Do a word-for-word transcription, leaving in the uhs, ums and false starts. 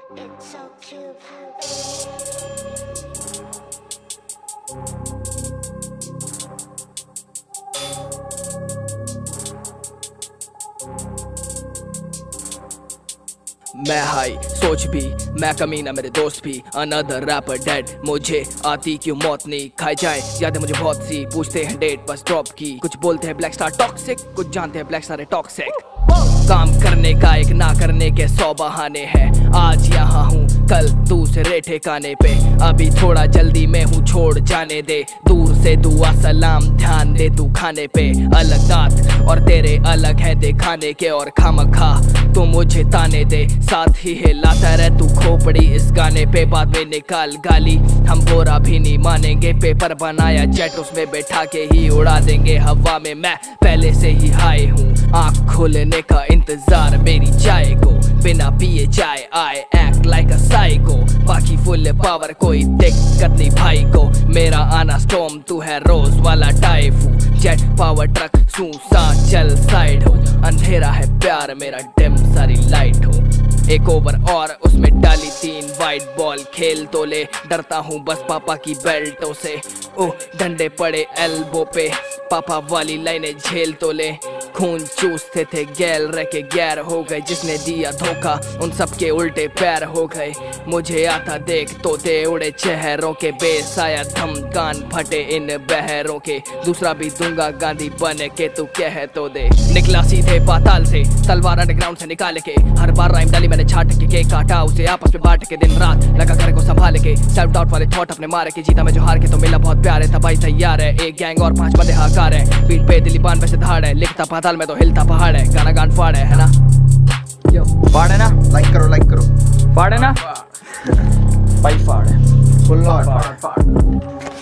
It's so cute. मैं high सोच भी, मैं कमीना मेरे दोस्त भी, अनदर रैपर डेड, मुझे आती क्यों मौत नहीं, खाई जाए यादें मुझे बहुत सी, पूछते हैं डेट बस ड्रॉप की, कुछ बोलते हैं ब्लैकस्टार टॉक्सिक, कुछ जानते हैं ब्लैकस्टार है टॉक्सिक। काम करने का एक ना करने के सौ बहाने हैं, आज यहाँ हूँ कल दूसरे ठिकाने पे, अभी थोड़ा जल्दी में हूँ छोड़ जाने दे, दूर से दुआ सलाम ध्यान दे तू खाने पे, अलग दांत और तेरे अलग है दिखाने के, और खामखा तू मुझे ताने दे, साथ ही हिलाता रह तू खोपड़ी इस गाने पे, बाद में निकाल गाली हम बोरा भी नहीं मानेंगे, पेपर बनाया जेट उसमें बैठा के ही उड़ा देंगे हवा में, मैं पहले से ही हाई हूँ, आँख खोलने का इंतजार मेरी चाय को, बिना पिए चाय आए एक्ट लाइक अ साइको, बाकी फुल पावर कोई दिक्कत नहीं भाई को, मेरा आना स्टॉर्म तू है रोज वाला टाइफू, जेट पावर ट्रक सूसा चल साइड हो, अंधेरा है प्यार मेरा डिम सारी लाइट हो, एक ओवर और उसमें डाली तीन वाइट बॉल, खेल तो ले डरता हूँ बस पापा की बेल्टों से, ओह डंडे पड़े एल्बो पे, पापा वाली लाइनें झेल तो ले, खून चूसते थे गैल रह के गैर हो गए, जिसने दिया धोखा उन सबके उल्टे पैर हो गए, मुझे आता देख तोते उड़े चेहरों के, बेस आया धम कान फटे इन बहरों के, दूसरा भी दूंगा गांधी बन के तू कह तो दे, निकला सीधे पाताल से तलवार अंडरग्राउंड से निकाल के, हर बार राइम डाली मैंने छाट के, केक काटा उसे आपस में बांट के, दिन रात लगा घर को संभाल के, सेल्फ डाउट वाले थॉट अपने मारे के, जीता मैं जो हार के तो मिला बहुत प्यार है, तबाही तैयार है, एक गैंग और पांच बंदे हाकार है, बीट पे दिल्ली बान वैसे धाड़ है, लिखता पाताल में तो हिलता पहाड़ है, गाना गान फाड़ है, है ना यो फाड़ है ना, लाइक करो लाइक करो, फाड़ है ना भाई, फाड़ है फुल फाड़ फाड़